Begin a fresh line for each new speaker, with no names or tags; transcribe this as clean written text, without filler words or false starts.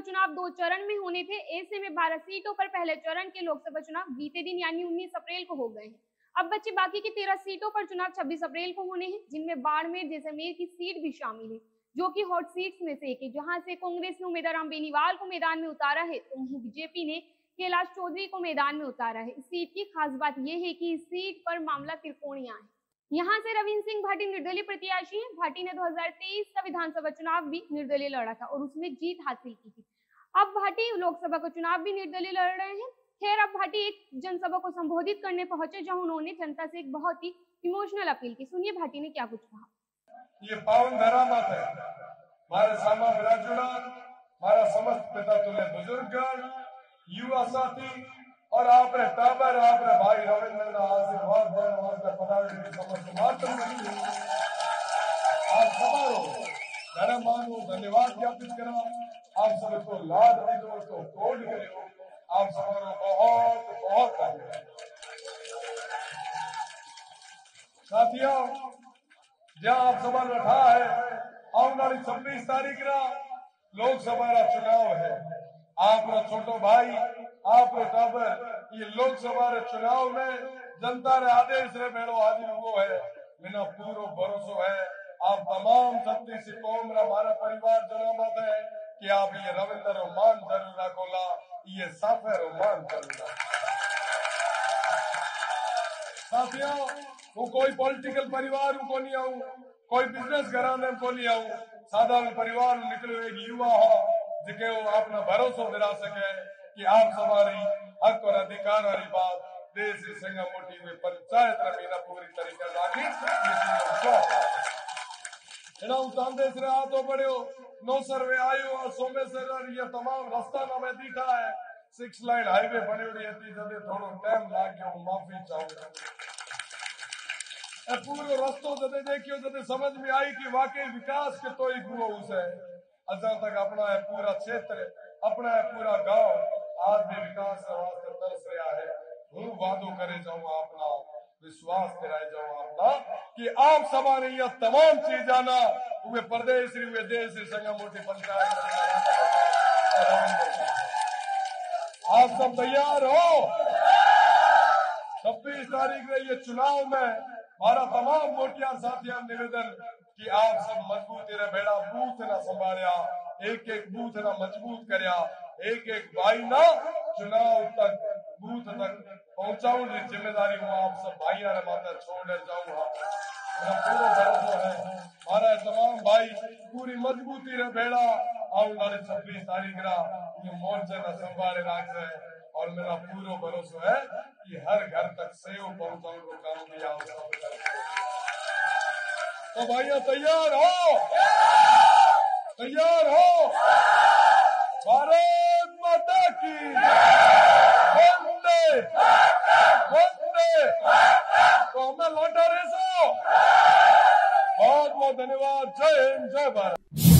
चुनाव 2 चरण में होने थे। ऐसे में 12 सीटों पर पहले चरण के लोकसभा चुनाव बीते दिन यानी 19 अप्रैल को हो गए हैं। अब बच्चे बाकी की 13 सीटों पर चुनाव 26 अप्रैल को होने हैं, जिनमें बाड़मेर जैसलमेर की सीट भी शामिल है, जो कि हॉट सीट्स में से एक है, जहां से कांग्रेस ने उम्मीदवार राम बेनीवाल को मैदान में उतारा है, तो वहीं बीजेपी ने कैलाश चौधरी को मैदान में उतारा है। इस सीट की खास बात यह है कि इस सीट पर मामला त्रिकोणीय है। यहाँ से रविंद्र सिंह भाटी निर्दलीय प्रत्याशी हैं। भाटी ने 2023 का विधानसभा चुनाव भी निर्दलीय लड़ा था और उसमें जीत हासिल की थी। अब भाटी लोकसभा का चुनाव भी निर्दलीय लड़ रहे हैं। खैर, अब भाटी एक जनसभा को संबोधित करने पहुंचे, जहां उन्होंने जनता से एक बहुत ही इमोशनल अपील की। सुनिए भाटी ने क्या कुछ कहा।
ये पावन धरामत है, हमारे सामा विराजमान, हमारा समस्त पिता तुल्य बुजुर्गगण, युवा साथी और आपने टाबर आपने भाई रविंद्र का आशीर्वाद देने वास्ते पदाधिकारी समस्त मात्र आप समारो धर्म मानो धन्यवाद ज्ञापित करा। आप सबको लाभ दीजो तो कोड करो। आप समारो बहुत बहुत धन्यवाद। साथियों, जहाँ आप सभा बैठा है, आने वाली 26 तारीख ना लोकसभा का चुनाव है। आप छोटो भाई आप टाबर ये लोकसभा चुनाव में जनता ने आदेश रे मेरो हाजिर हुआ है। मेरा पूरा भरोसा है आप तमाम छत्तीस कौम रा हमारा परिवार जनामत है कि आप ये रविंद्र मान जरूर रखोला, ये साफे मान जरूर। साथियों, वो कोई पॉलिटिकल परिवार को नहीं आऊं, कोई बिजनेस घराने को नहीं आऊं, साधारण परिवार निकले एक युवा हो जिके वो अपना भरोसा दिला सके कि आप सवारी हक और अधिकार वाली बात देश से संगा मोटी हुई पंचायत रमीना पूरी तरीके से रहा तो बड़े नो सर्वे आयो और सोमेश्वर ये तमाम रास्ता ना में दिखा है। 6 लाइन हाईवे बने हुई थी, जब थोड़ा टाइम लाग गया, माफी चाहूंगा। पूरे रास्तों जब देखियो जब समझ में आई कि वाकई विकास के तो ही हुआ उसे अजा तक अपना है पूरा क्षेत्र, अपना है पूरा गांव आज भी विकास वास्ते तरस रहा है। हूँ वादो करे जाऊँ अपना विश्वास कराए जाऊँ अपना कि आप सभा ने यह तमाम चीज जाना हुए प्रदेश हुए देश संगा मोटी पंचायत। आप सब तैयार हो? 26 तारीख में ये चुनाव में हमारा तमाम मोटिया साथियों निवेदन कि आप सब मजबूती रे बेड़ा बूथ ना संभालिया, एक एक बूथ ना मजबूत करया, एक एक भाई ना चुनाव तक बूथ तक पहुंचाऊं की जिम्मेदारी हूँ आप सब भाइयों ने माता छोड़ जाऊंगा। मेरा पूरा भरोसा है हमारा तमाम भाई पूरी मजबूती रे बेड़ा आने वाले 26 तारीख ना ये मोर्चे न संभाले रख रहे और मेरा पूरा भरोसा है कि हर घर तक सेव पहुंचाने को काम किया। तो भाइयों तैयार हो? तैयार हो? भारत माता की वंदे वंदे। तो हमें लौटा रहे सो। बहुत बहुत धन्यवाद। जय हिंद, जय भारत।